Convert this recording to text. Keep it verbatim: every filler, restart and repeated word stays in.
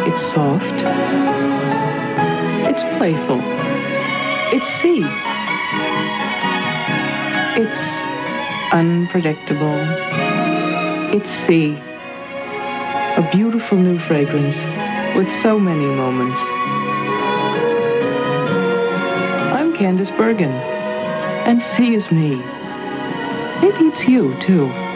It's soft. It's playful. It's sea. It's unpredictable. It's sea. A beautiful new fragrance with so many moments. I'm Candice Bergen, and sea is me. Maybe it's you, too.